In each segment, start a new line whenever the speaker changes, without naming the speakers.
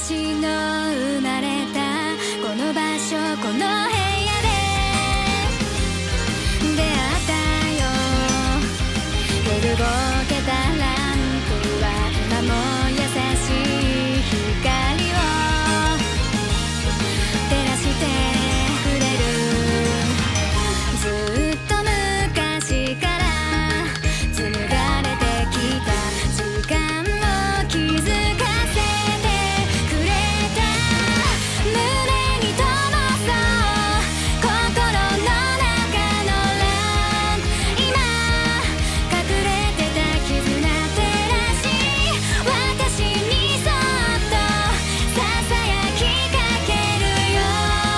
私の生まれたこの場所この部屋で出会ったよ。夜ぼけたランプは今も優しい光を照らしてくれる。ずっと昔から紡がれてきた時間を気づかせてくれた。胸に灯そう心の中のランプ。今隠れてた絆照らし私にそっとささやきかけるよ。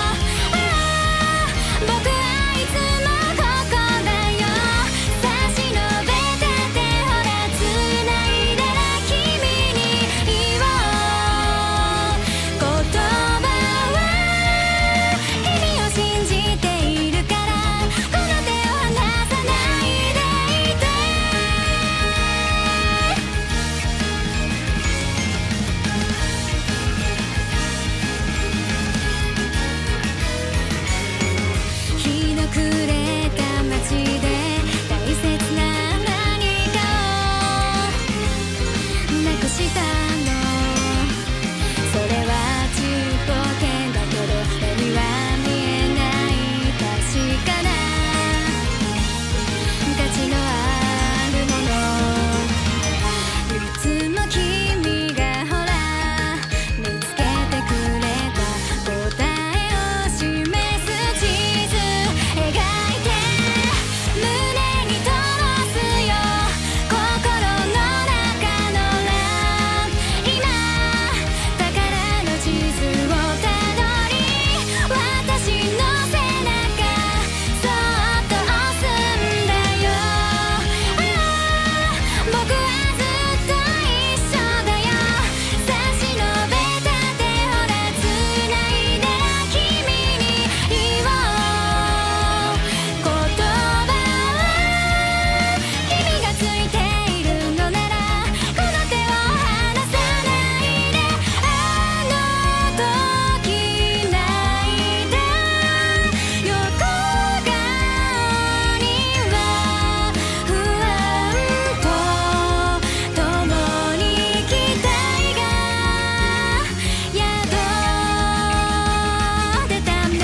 僕はいつもここだよ。差し伸べた手ほら繋いだら君に言おう。言葉は君を信じているからこの手を離さないでいて。日の暮れた街で大切な何かをなくしたの。それはちっぽけだけど目には見えない確かな価値のあるもの。いつも君がほら見つけてくれた答えを示す地図描いて胸に灯すよ心の中のランプ。今宝の地図をたどり私の背中そっと押すんだよ。僕はずっと一緒だよ。差し伸べた手ほら繋いだら君に言おう。言葉は君がついているのならこの手を離さないで。あの時泣いた横顔には不安と共に期待が宿ってたね。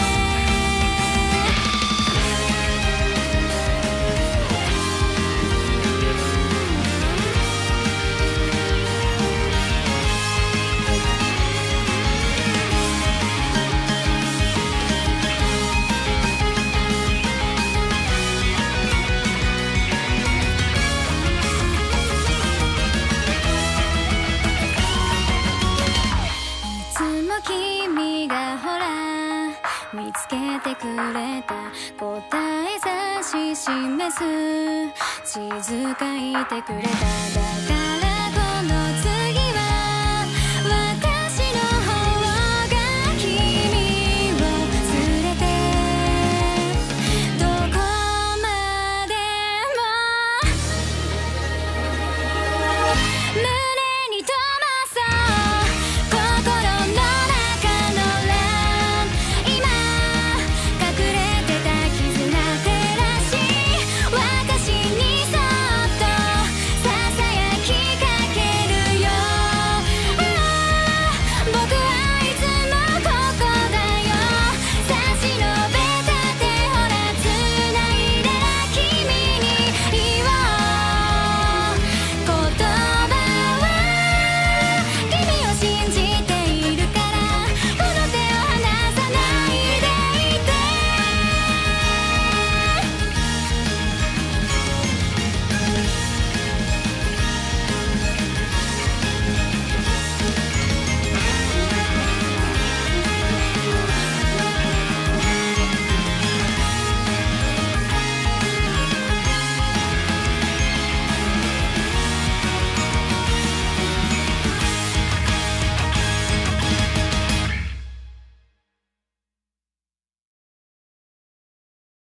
いつも君がほら見つけてくれた答え指し示す地図書いてくれた。だから